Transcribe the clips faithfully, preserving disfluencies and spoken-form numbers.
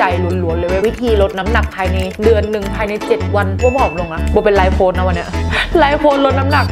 ใจล้วนๆเลยเว้ยวิธีลดน้ำหนักภายในเดือนหนึ่งภายในเจ็ดวันโบผอมลงนะโบเป็นไลฟ์โพสนะวันเนี้ยไลฟ์โพสลดน้ำหนัก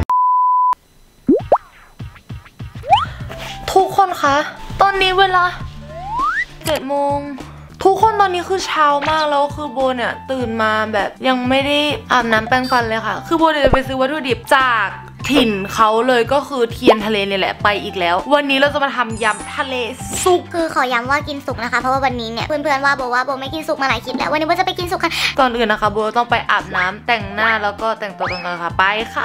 ทุกคนคะตอนนี้เวลาเจ็ดโมงทุกคนตอนนี้คือเช้ามากแล้วคือโบเนี่ยตื่นมาแบบยังไม่ได้อาบน้ำแปรงฟันเลยค่ะคือโบจะไปซื้อวัตถุดิบจากถิ่นเขาเลยก็คือเทียนทะเลเนี่ยแหละไปอีกแล้ววันนี้เราจะมาทำยำทะเลสุกคือขอย้ำว่ากินสุกนะคะเพราะว่าวันนี้เนี่ยเพื่อนๆว่าโบว่าโบไม่กินสุกมาหลายคลิปแล้ววันนี้โบจะไปกินสุกค่ะก่อนอื่นนะคะโบต้องไปอาบน้ำแต่งหน้าแล้วก็แต่งตัวกันค่ะไปค่ะ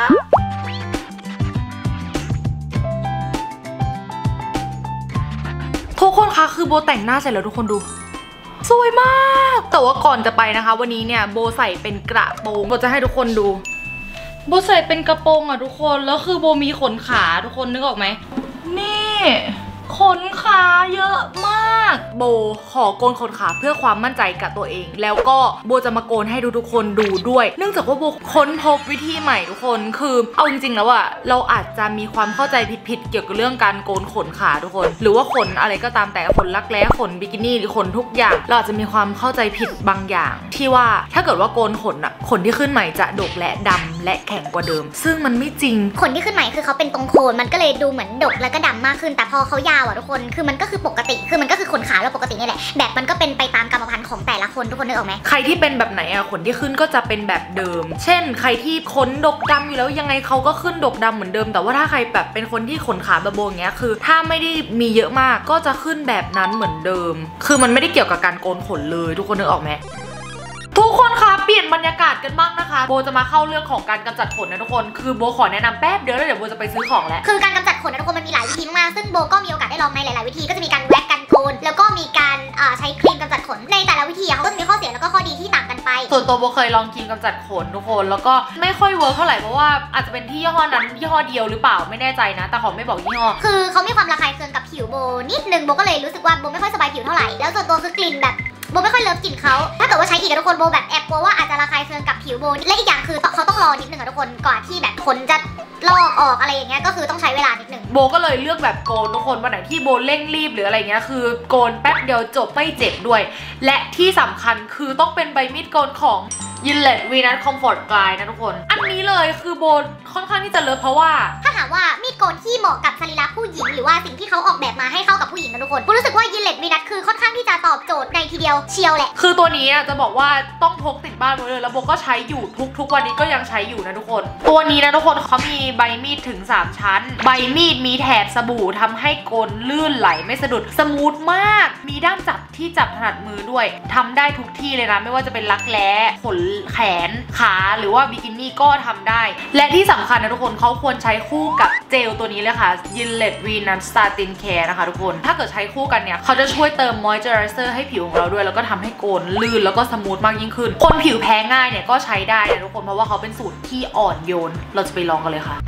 ทุกคนคะคือโบแต่งหน้าเสร็จแล้วทุกคนดูสวยมากแต่ว่าก่อนจะไปนะคะวันนี้เนี่ยโบใส่เป็นกระโปรงโบจะให้ทุกคนดูโบใส่เป็นกระโปรงอ่ะทุกคนแล้วคือโบมีขนขาทุกคนนึกออกไหมนี่ขนขาเยอะมากโบขอโกนขนขาเพื่อความมั่นใจกับตัวเองแล้วก็โบจะมาโกนให้ทุกๆคนดูด้วยเนื่องจากว่าโบค้นพบวิธีใหม่ทุกคนคือเอาจริงๆแล้วอะเราอาจจะมีความเข้าใจผิดๆเกี่ยวกับเรื่องการโกนขนขาทุกคนหรือว่าขนอะไรก็ตามแต่ขนรักแร้ขนบิกินี่หรือขนทุกอย่างเราอาจจะมีความเข้าใจผิดบางอย่างที่ว่าถ้าเกิดว่าโกนขนอะขนที่ขึ้นใหม่จะดกและดำและแข็งกว่าเดิมซึ่งมันไม่จริงขนที่ขึ้นใหม่คือเขาเป็นตรงโคนมันก็เลยดูเหมือนดกแล้วก็ดำมากขึ้นแต่พอเขายาวอ่ะทุกคนคือมันก็คือปกติคือมันก็คือขนขาเราปกตินี่แหละแบบมันก็เป็นไปตามกรรมพันธุ์ของแต่ละคนทุกคนนึกออกไหมใครที่เป็นแบบไหนอะขนที่ขึ้นก็จะเป็นแบบเดิมเช่นใครที่ขนดกดำอยู่แล้วยังไงเขาก็ขึ้นดกดำเหมือนเดิมแต่ว่าถ้าใครแบบเป็นคนที่ขนขาแบบโบอย่างเงี้ยคือถ้าไม่ได้มีเยอะมากก็จะขึ้นแบบนั้นเหมือนเดิมคือมันไม่ได้เกี่ยวกับการโกนขนเลยทุกคนนึกออกไหมทุกคนคะเปลี่ยนบรรยากาศกันบ้างนะคะโบจะมาเข้าเรื่องของการกำจัดขนนะทุกคนคือโบขอแนะนำแป๊บเดียวแล้วเดี๋ยวโบจะไปซื้อของแล้วคือการกำจัดขนนะทุกคนมันมีหลายวิธีมากซึ่งโบก็มีโอกาสได้ลองในหลายๆวิธีก็จะมีการแว็กกันโกนแล้วก็มีการใช้ครีมกำจัดขนในแต่ละวิธีเขาก็จะมีข้อเสียแล้วก็ข้อดีที่ต่างกันไปส่วนตัวโบเคยลองครีมกำจัดขนทุกคนแล้วก็ไม่ค่อยเวิร์กเท่าไหร่เพราะว่าอาจจะเป็นที่ยี่ห้อนั้นยี่ห้อเดียวหรือเปล่าไม่แน่ใจนะแต่ขอไม่บอกยี่ห้อคือเขามีความระคายเคืองกับผิวโบนิดนึงโบก็เลยรู้สึกว่าโบไม่ค่อยสบายผิวเท่าไหร่แล้วส่วนตัวคือกลิ่นแบบโบไม่ค่อยเลิฟกลิ่นเขาถ้าเกิดว่าใช้อีกทุกคนโบแบบแอบกลัวว่าอาจจะระคายเคืองกับผิวโบและอีกอย่างคือเขาต้องรอนิดนึงอะทุกคนก่อนที่แบบขนจะลอกออกอะไรอย่างเงี้ยก็คือต้องใช้เวลานิดนึงโบก็เลยเลือกแบบโกนทุกคนวันไหนที่โบเร่งรีบหรืออะไรเงี้ยคือโกนแป๊บเดียวจบไม่เจ็บด้วยและที่สำคัญคือต้องเป็นใบมีดโกนของยินเลตวีนัสคอมฟอร์ตไกลนะทุกคนอันนี้เลยคือโบค่อนข้างที่จะเลิฟเพราะว่าถ้าถามว่ามีดโกนที่เหมาะกับสรีระผู้หญิงหรือว่าสิ่งที่เขาออกแบบมาให้เข้ากับผู้หญิงนะทุกคนโบรู้สึกว่ายินเลตวีนัสคือค่อนข้างที่จะตอบโจทย์ในทีเดียวเชียวแหละคือตัวนี้จะบอกว่าต้องพกติดบ้านไว้เลยแล้วโบก็ใช้อยู่ทุกทุกวันนี้ก็ยังใช้อยู่นะทุกคนตัวนี้นะทุกคนเขามีใบมีดถึงสามชั้นใบมีดมีแถบสบู่ทำให้โกนลื่นไหลไม่สะดุดสมูทมากมีด้ามจับที่จับถนัดมือด้วยทำได้ทุกที่เลยนะไม่ว่าจะเป็นรักแร้ขนแขนขาหรือว่าบิกินี่ก็ทำได้และที่สำคัญนะทุกคนเขาควรใช้คู่กับเจลตัวนี้เลยค่ะ Gillette Venus Satin Care นะคะทุกคนถ้าเกิดใช้คู่กันเนี่ยเขาจะช่วยเติม moisturizer ให้ผิวของเราด้วยแล้วก็ทำให้โกนลื่นแล้วก็สมูทมากยิ่งขึ้นคนผิวแพ้ง่ายเนี่ยก็ใช้ได้นะทุกคนเพราะว่าเขาเป็นสูตรที่อ่อนโยนเราจะไปลองกันเลยค่ะ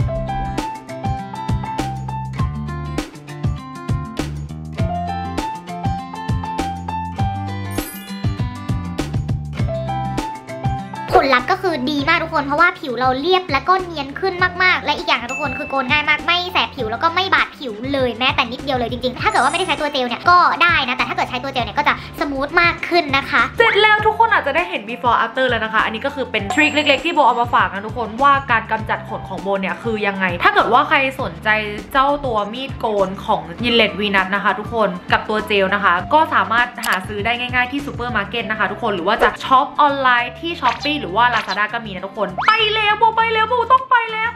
ผลลัพธ์ก็คือดีมากทุกคนเพราะว่าผิวเราเรียบและก็เนียนขึ้นมากๆและอีกอย่างนะทุกคนคือโกนง่ายมากไม่แสบผิวแล้วก็ไม่บาดผิวเลยแม้แต่นิดเดียวเลยจริงๆถ้าเกิดว่าไม่ได้ใช้ตัวเจลเนี่ยก็ได้นะแต่ถ้าเกิดใช้ตัวเจลเนี่ยก็จะสมูทมากขึ้นนะคะเสร็จแล้วทุกคนอาจจะได้เห็น before after แล้วนะคะอันนี้ก็คือเป็นทริคเล็กๆที่โบเอามาฝากนะทุกคนว่าการกำจัดขนของโบเนี่ยคือยังไงถ้าเกิดว่าใครสนใจเจ้าตัวมีดโกนของยินเลตวีนัสนะคะทุกคนกับตัวเจลนะคะก็สามารถหาซื้อได้ง่ายๆที่ซูเปอร์มาร์เก็ตนะคะทุกคนหรือว่าจะช็อปออนไลน์ที่ ช้อปปี้ หรือว่า ลาซาด้า ก็มีนะทุกคนไปแล้วโบไปแล้วโบต้องไปแล้ว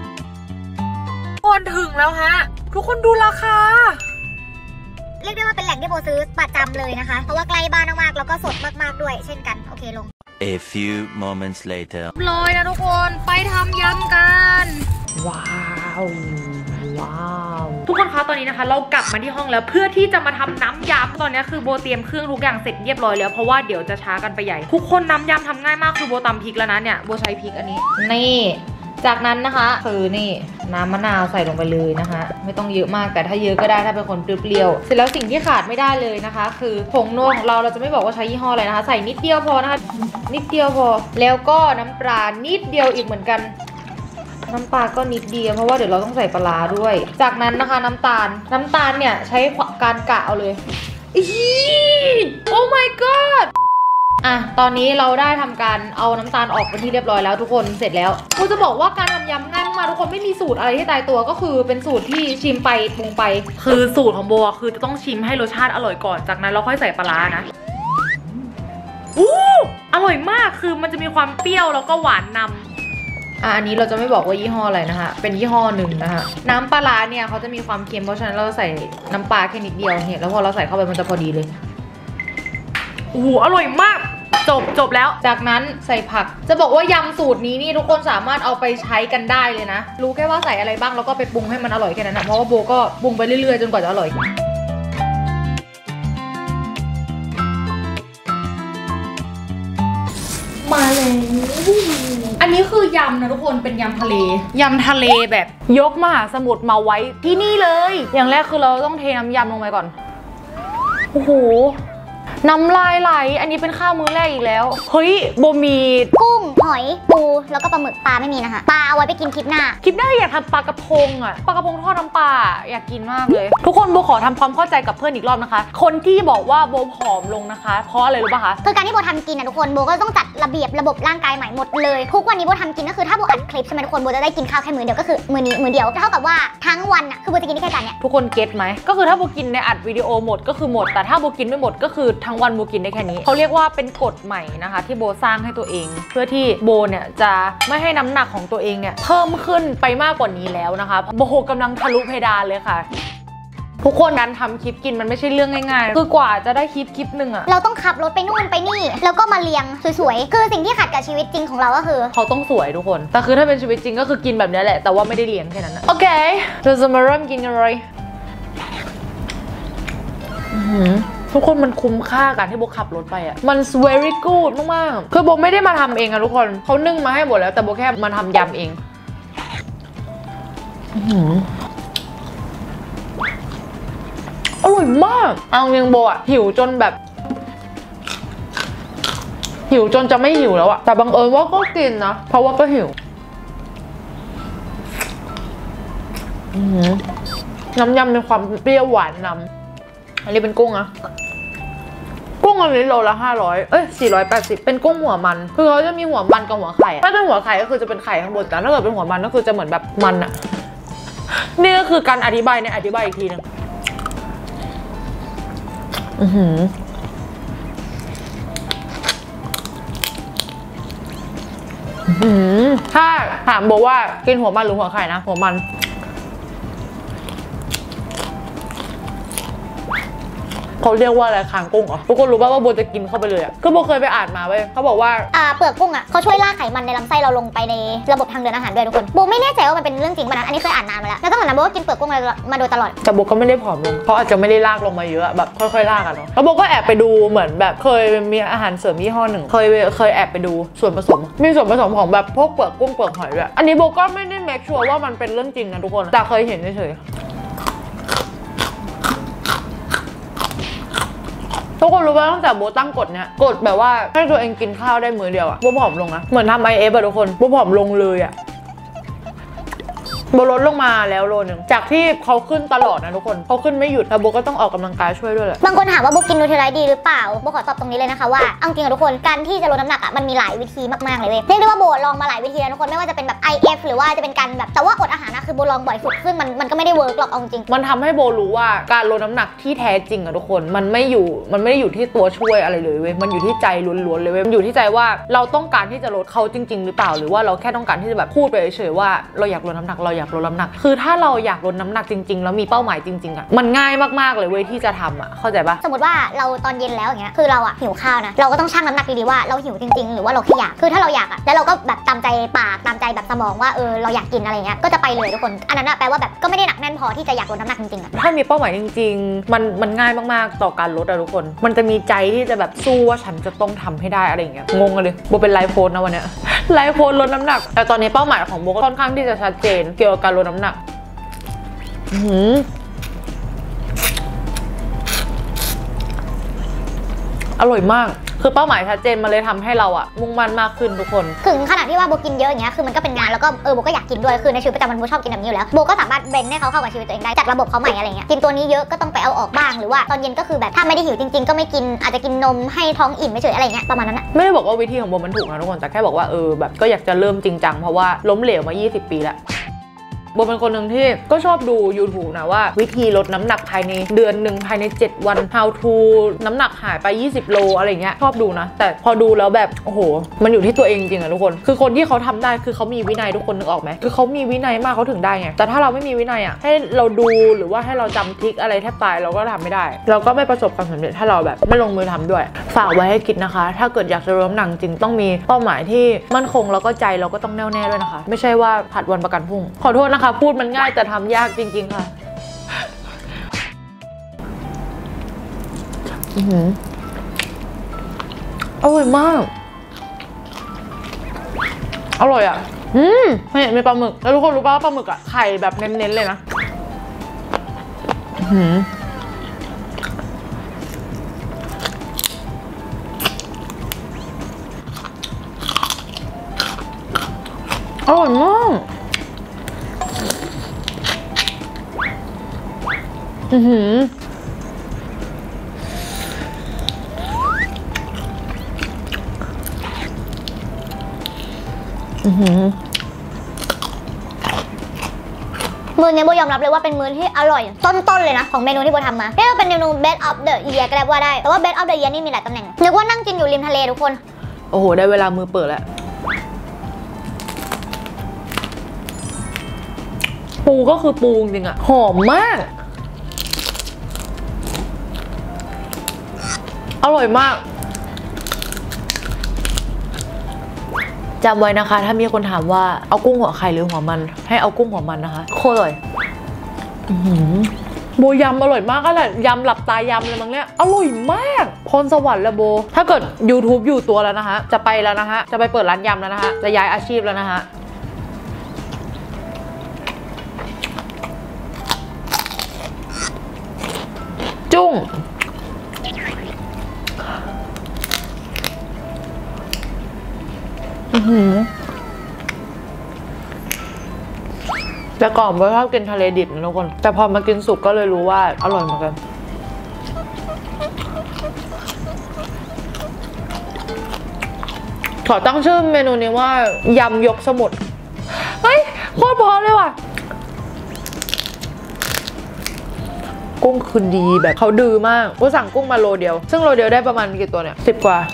คนถึงแล้วฮะทุกคนดูราคาเรียกได้ว่าเป็นแหล่งที่โบซื้อประจำเลยนะคะเพราะว่าใกล้บ้านมากๆแล้วก็สดมากๆด้วยเช่นกันโอเคลง A few moments later เลยนะทุกคนไปทำยำกันว้าวว้าวทุกคนคะตอนนี้นะคะเรากลับมาที่ห้องแล้วเพื่อที่จะมาทำน้ำยำตอนนี้คือโบเตรียมเครื่องทุกอย่างเสร็จเรียบร้อยแล้วเพราะว่าเดี๋ยวจะช้ากันไปใหญ่ทุกคนน้ำยำทำง่ายมากคือโบตำพริกแล้วนะเนี่ยโบใช้พริกอันนี้นี่จากนั้นนะคะคือนี่น้ำมะนาวใส่ลงไปเลยนะคะไม่ต้องเยอะมากแต่ถ้าเยอะก็ได้ถ้าเป็นคนเปรี้ยวเสร็จแล้วสิ่งที่ขาดไม่ได้เลยนะคะคือผงนัวของเราเราจะไม่บอกว่าใช้ยี่ห้ออะไรนะคะใส่นิดเดียวพอนะคะนิดเดียวพอแล้วก็น้ำปลานิดเดียวอีกเหมือนกันน้ำปลาก็นิดเดียวเพราะว่าเดี๋ยวเราต้องใส่ปลาด้วยจากนั้นนะคะน้ำตาลน้ำตาลเนี่ยใช้การกะเอาเลยอีโอ้ my god อ่ะตอนนี้เราได้ทำการเอาน้ำตาลออกเป็นที่เรียบร้อยแล้วทุกคนเสร็จแล้วกูจะบอกว่าการทำยำง่ายมากทุกคนไม่มีสูตรอะไรที่ตายตัวก็คือเป็นสูตรที่ชิมไปปรุงไปคือสูตรของโบคือจะต้องชิมให้รสชาติอร่อยก่อนจากนั้นเราค่อยใส่ปลาร้านะอู้อร่อยมากคือมันจะมีความเปรี้ยวแล้วก็หวานนำอ่ะอันนี้เราจะไม่บอกว่ายี่ห้ออะไรนะคะเป็นยี่ห้อหนึ่งนะคะน้ำปลาร้าเนี่ยเขาจะมีความเค็มเพราะฉะนั้นเราใส่น้ำปลาแค่นิดเดียวเนี่ยแล้วพอเราใส่เข้าไปมันจะพอดีเลยโอ้โหอร่อยมากจบจบแล้วจากนั้นใส่ผักจะบอกว่ายำสูตรนี้นี่ทุกคนสามารถเอาไปใช้กันได้เลยนะรู้แค่ว่าใส่อะไรบ้างแล้วก็ไปปรุงให้มันอร่อยแค่นั้นนะเพราะว่าโบก็ปรุงไปเรื่อยๆจนกว่าจะอร่อยมาเลยอันนี้คือยำนะทุกคนเป็นยำทะเลยำทะเลแบบยกมหาสมุทรมาไว้ที่นี่เลยอย่างแรกคือเราต้องเทน้ำยำลงไปก่อนโอ้โหน้ำลายไหลอันนี้เป็นข้าวมื้อแรกอีกแล้วเฮ้ยโบมีกุ้งหอยปูแล้วก็ปลาหมึกปลาไม่มีนะคะปลาเอาไว้ไปกินคลิปหน้าคลิปหน้าอยากทำปลากระพงอ่ะปลากระพงทอดน้ำปลาอยากกินมากเลยทุกคนโบขอทำความเข้าใจกับเพื่อนอีกรอบนะคะคนที่บอกว่าโบผอมลงนะคะเพราะอะไรรู้ป่ะคะคือการที่โบทำกินนะทุกคนโบก็ต้องจัดระเบียบระบบร่างกายใหม่หมดเลยทุกวันนี้โบทำกินก็คือถ้าโบอัดคลิปใช่ไหมทุกคนโบจะได้กินข้าวแค่มื้อเดียวก็คือมื้อนี้มื้อเดียวเท่ากับว่าทั้งวันอ่ะคือโบจะกินได้แค่จานเนี้ยทุกคนเก็ตไหมก็คือถ้าโบกินในอัดวิดีโอหมดก็คือหมดแต่ถ้าโบกินไม่หมดก็คือทั้งวันโบกินได้แค่นี้เขาเรียกว่าเป็นกฎใหม่นะคะที่โบสร้างให้ตัวเองเพื่อที่โบเนี่ยจะไม่ให้น้ำหนักของตัวเองเนี่ยเพิ่มขึ้นไปมากกว่านี้แล้วนะคะโบกำลังทะลุเพดานเลยค่ะทุกคนการทำคลิปกินมันไม่ใช่เรื่องง่ายๆคือกว่าจะได้คลิปคลิปหนึ่งอะเราต้องขับรถไปนู่นไปนี่แล้วก็มาเรียงสวยๆคือสิ่งที่ขัดกับชีวิตจริงของเราก็คือเขาต้องสวยทุกคนแต่คือถ้าเป็นชีวิตจริงก็คือกินแบบนี้แหละแต่ว่าไม่ได้เลี้ยงแค่นั้นนะโอเคเราจะมาเริ่มกินกันเลยทุกคนมันคุ้มค่าการที่โบขับรถไปอ่ะมัน very good มากๆคือโบไม่ได้มาทำเองอะทุกคนเขานึ่งมาให้หมดแล้วแต่โบแค่มาทำยำเองอร่อยมากเอาจริงโบอ่ะหิวจนแบบหิวจนจะไม่หิวแล้วอะแต่บังเอิญว่าก็กินนะเพราะว่าก็หิวน้ำยำมีความเปรี้ยวหวานนำอันนี้เป็นกุ้งอะกุ้งอันนี้โลละห้าร้อยเอ้ยสี่ร้อยแปดสิบเป็นกุ้งหัวมันคือเขาจะมีหัวมันกับหัวไข่ถ้าเป็นหัวไข่ก็คือจะเป็นไข่ข้างบนแต่ถ้าเกิดเป็นหัวมันก็คือจะเหมือนแบบมันอะนี่ก็คือการอธิบายเนี่ยอธิบายอีกทีนึงอือหืออือถ้าถามโบว่ากินหัวมันหรือหัวไข่นะหัวมันเขาเรียกว่าอะไรคางกุ้งเหรอทุกคนรู้ป่ะว่าโบจะกินเข้าไปเลยอ่ะก็โบเคยไปอ่านมาเว้ยเขาบอกว่าอ่าเปลือกกุ้งอ่ะเขาช่วยลากไขมันในลำไส้เราลงไปในระบบทางเดินอาหารด้วยทุกคนโบไม่แน่ใจว่ามันเป็นเรื่องจริงป่ะนะอันนี้เคยอ่านนานมาแล้วแล้วตั้งแต่นั้นโบก็กินเปลือกกุ้งมาโดยตลอดแต่โบก็ไม่ได้ผอมลงเพราะอาจจะไม่ได้ลากลงมาเยอะแบบค่อยๆลากอะเนาะแล้วโบก็แอบไปดูเหมือนแบบเคยมีอาหารเสริมยี่ห้อหนึ่งเคยเคยแอบไปดูส่วนผสมมีส่วนผสมของแบบพวกเปลือกกุ้งเปลือกหอยด้วยอันนี้โบก็ไม่ได้เมคชัวร์ว่ามันเป็นเรื่องจริงนะทุกคนแต่เคยเห็นเฉยทุกคนรู้ป่ะตั้งแต่โบตั้งกฎเนี้ยกฎแบบว่าให้ตัวเองกินข้าวได้มื้อเดียวอะโบผอมลงนะเหมือนทำไอเอฟอะทุกคนโบผอมลงเลยอะโบลดลงมาแล้วโลนึงจากที่เขาขึ้นตลอดนะทุกคนเขาขึ้นไม่หยุดแล้วโบก็ต้องออกกำลังกายช่วยด้วยแหละบางคนถามว่าโบกินนูเทลไลท์ดีหรือเปล่าโบขอตอบตรงนี้เลยนะคะว่าเอาจริงอะทุกคนการที่จะลดน้ำหนักอะมันมีหลายวิธีมากๆเลยเว้ยเรียกได้ว่าโบลองมาหลายวิธีแล้วทุกคนไม่ว่าจะเป็นแบบ ไอ เอฟ หรือว่าจะเป็นการแบบแต่ว่าอดอาหารนะคือโบลองบ่อยสุดซึ่งมันมันก็ไม่ได้เวิร์กหรอกเอาจริงมันทำให้โบรู้ว่าการลดน้ำหนักที่แท้จริงอะทุกคนมันไม่อยู่มันไม่ได้อยู่ที่ตัวช่วยอะไรเลยเว้ยมันอยู่ที่ใจล้วนๆเลยเว้ยมันอยู่ที่ใจว่าเราต้องการที่จะลดเขาจริงๆหรือเปล่าหรือว่าเราแค่ต้องการที่จะแบบพูดไปเฉยๆว่าเราอยากลดน้ำหนักเราอยากลดน้ำหนักคือถ้าเราอยากลดน้ำหนักจริงๆแล้วมีเป้าหมายจริงๆอะมันง่ายมากๆเลยเว้ยที่จะทำอะเข้าใจปะสมมติว่าเราตอนเย็นแล้วอย่างเงี้ยคือเราอะหิวข้าวนะเราก็ต้องชั่งน้ำหนักดีๆว่าเราหิวจริงๆหรือว่าเราแค่อยากคือถ้าเราอยากอะแล้วเราก็แบบตามใจปากตามใจแบบสมองว่าเออเราอยากกินอะไรเงี้ยก็จะไปเลยทุกคนอันนั้นอะแปลว่าแบบก็ไม่ได้หนักแน่นพอที่จะอยากลดน้ำหนักจริงๆอะถ้ามีเป้าหมายจริงๆมันมันง่ายมากๆต่อการลดอะทุกคนมันจะมีใจที่จะแบบสู้ว่าฉันจะต้องทำให้ได้อะไรอย่างเงี้ยงงเลยโบเป็นไลฟ์โค้ชนะวันเนี้ยไลฟ์โค้ชลดน้ำหนักแต่ตอนนี้เป้าหมายของโบค่อนข้างที่จะชัดเจนเกี่ยวกับการลดน้ำหนักอร่อยมากคือเป้าหมายชัดเจนมาเลยทำให้เราอะมุ่งมั่นมากขึ้นทุกคนถึงขนาดที่ว่าโบกินเยอะอย่างเงี้ยคือมันก็เป็นงานแล้วก็เออโบก็อยากกินด้วยคือในชีวิตประจำวันโบชอบกินแบบนี้อยู่แล้วโบก็สามารถเบนให้เขาเข้ากับชีวิตตัวเองได้จัดระบบเขาใหม่อะไรเงี้ยกินตัวนี้เยอะก็ต้องไปเอาออกบ้างหรือว่าตอนเย็นก็คือแบบถ้าไม่ได้หิวจริงๆก็ไม่กินอาจจะกินนมให้ท้องอิ่มไม่เฉยอะไรเงี้ยประมาณนั้นอะไม่ได้บอกว่าวิธีของโบมันถูกนะทุกคนแต่แค่บอกว่าเออแบบก็อยากจะเริ่มจริงจังเพราะว่าล้มเหลวมายี่สิบปีแล้วโบเป็นคนหนึ่งที่ก็ชอบดู YouTube นะว่าวิธีลดน้ำหนักภายในเดือนหนึ่งภายในเจ็ดวัน how to น้ำหนักหายไปยี่สิบโลอะไรเงี้ยชอบดูนะแต่พอดูแล้วแบบโอ้โหมันอยู่ที่ตัวเองจริงอะทุกคนคือคนที่เขาทำได้คือเขามีวินัยทุกคนนึกออกไหมคือเขามีวินัยมากเขาถึงได้ไงแต่ถ้าเราไม่มีวินัยอะให้เราดูหรือว่าให้เราจำทริคอะไรแทบตายเราก็ทำไม่ได้เราก็ไม่ประสบความสำเร็จถ้าเราแบบไม่ลงมือทำด้วยฝากไว้ให้คิดนะคะถ้าเกิดอยากจะลดน้ำหนักจริงต้องมีเป้าหมายที่มั่นคงแล้วก็ใจเราก็ต้องแน่วแน่ด้วยนะคะไม่ใช่ว่าผัดวันประกันพรุ่งขอโทษนะคะพูดมันง่ายแต่ทำยากจริงๆค่ะอือหืออร่อยมากอร่อยอ่ะอืมไม่เห็นมีปลาหมึกแล้วทุกคนรู้ป่ะว่าปลาหมึกอ่ะไข่แบบเน้นๆเลยนะอือหืออร่อยมากอือหืออือหือมื้อนี้โบยอมรับเลยว่าเป็นมื้อที่อร่อยต้นๆเลยนะของเมนูที่โบทำมานี่ก็เป็นเมนู Best of the Year ก็ได้ว่าได้แต่ว่า Best of the Year นี่มีหลายตำแหน่งนึกว่านั่งกินอยู่ริมทะเลทุกคนโอ้โหได้เวลามือเปิดแล้วปูก็คือปูจริงอะหอมมากอร่อยมากจำไว้นะคะถ้ามีคนถามว่าเอากุ้งหัวไข่หรือหัวมันให้เอากุ้งหัวมันนะคะโคตรอร่อยโบยำอร่อยมากก็แหละยำหลับตายำเลยมั้งเนี่ยอร่อยมากพรสวรรค์ละโบถ้าเกิด YouTube อยู่ตัวแล้วนะคะจะไปแล้วนะคะจะไปเปิดร้านยำแล้วนะคะจะย้ายอาชีพแล้วนะคะจุ้งแต่ก่อนโบชอบกินทะเลดิบนะทุกคนแต่พอมากินสุกก็เลยรู้ว่าอร่อยเหมือนกันขอตั้งชื่อเมนูนี้ว่ายำยกสมุทรเฮ้ยโคตรพอเลยว่ะกุ้งคือดีแบบเขาดื้อมากโบสั่งกุ้งมาโลเดียวซึ่งโลเดียวได้ประมาณกี่ตัวเนี่ยสิบกว่า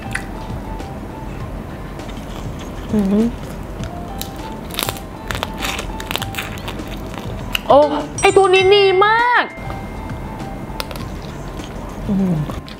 อืมโอ้ไอตัวนี้ดีมากอืม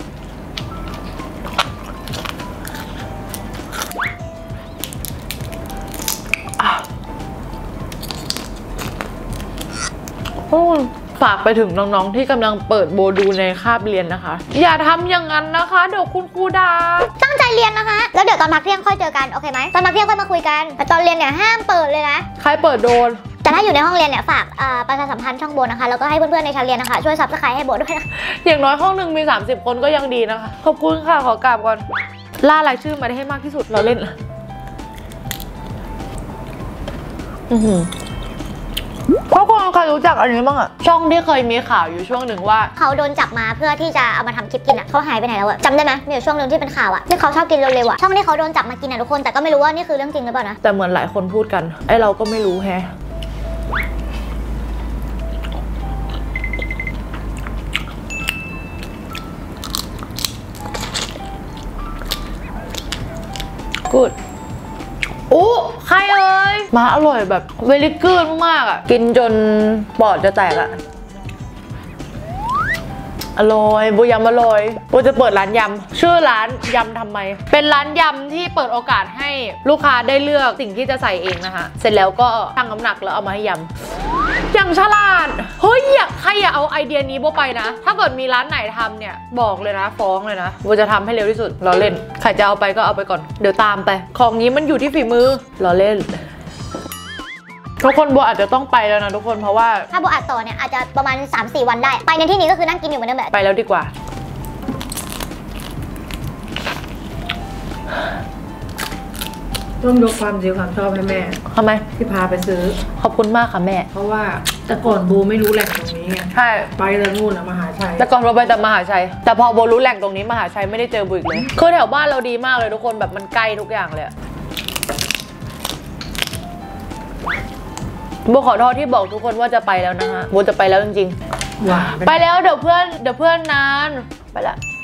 โอ้ฝากไปถึงน้องๆที่กำลังเปิดโบดูในคาบเรียนนะคะอย่าทำอย่างนั้นนะคะเดี๋ยวคุณครูด่าตั้งใจเรียนนะคะแล้วเดี๋ยวตอนพักเที่ยงค่อยเจอกันโอเคไหมตอนพักเที่ยงค่อยมาคุยกันแต่ตอนเรียนเนี่ยห้ามเปิดเลยนะใครเปิดโดนแต่ถ้าอยู่ในห้องเรียนเนี่ยฝากประชาสัมพันธ์ช่องโบนะคะแล้วก็ให้เพื่อนๆในชั้นเรียนนะคะช่วยซับสไครต์ให้โบด้วยนะอย่างน้อยห้องหนึ่งมีสามสิบคนก็ยังดีนะคะขอบคุณค่ะขอกราบก่อนล่ารายชื่อมาได้ให้มากที่สุดเราเล่นอือหือเพราะคนใครรู้จักอันนี้บ้างอะช่องที่เคยมีข่าวอยู่ช่วงหนึ่งว่าเขาโดนจับมาเพื่อที่จะเอามาทำคลิปกินอะเขาหายไปไหนแล้วอะจำได้ไหมมีอยู่ช่วงหนึ่งที่เป็นข่าวอะที่เขาชอบกินเร็วๆอะช่องที่เขาโดนจับมากินอะทุกคนแต่ก็ไม่รู้ว่านี่คือเรื่องจริงหรือเปล่านะแต่เหมือนหลายคนพูดกันไอเราก็ไม่รู้แฮะกูดโอ้ใครเอ่ยมาอร่อยแบบเวลิกูดมากอ่ะกินจนปอดจะแตกอ่ะอร่อยโบยำอร่อยโบจะเปิดร้านยำชื่อร้านยำทำไมเป็นร้านยำที่เปิดโอกาสให้ลูกค้าได้เลือกสิ่งที่จะใส่เองนะคะเสร็จแล้วก็ชั่งน้ำหนักแล้วเอามาให้ยำอย่างฉลาดเฮ้ยอยากใครอยากเอาไอเดียนี้โบไปนะถ้าเกิดมีร้านไหนทำเนี่ยบอกเลยนะฟ้องเลยนะโบจะทำให้เร็วที่สุดเราเล่นใครจะเอาไปก็เอาไปก่อนเดี๋ยวตามไปของนี้มันอยู่ที่ฝีมือเราเล่นทุกคนโบอาจจะต้องไปแล้วนะทุกคนเพราะว่าถ้าโบอัดต่อเนี่ยอาจจะประมาณ สามสี่ วันได้ไปในที่นี้ก็คือนั่งกินอยู่เหมือนเดิมแบบไปแล้วดีกว่าต้องยกความดีความชอบให้แม่ทำไมที่พาไปซื้อขอบคุณมากค่ะแม่เพราะว่าแต่ก่อนโบไม่รู้แหล่งตรงนี้ไงใช่ไปแล้วนู่นอะมหาชัยแต่ก่อนเราไปแต่มหาชัย แต่พอโบรู้แหล่งตรงนี้มหาชัยไม่ได้เจอโบอีกเลยคือแถวบ้านเราดีมากเลยทุกคนแบบมันใกล้ทุกอย่างเลยโบขอโทษที่บอกทุกคนว่าจะไปแล้วนะฮะโบจะไปแล้วจริงหวานๆ ไปแล้วเดี๋ยวเพื่อนเดี๋ยวเพื่อนนานไปละ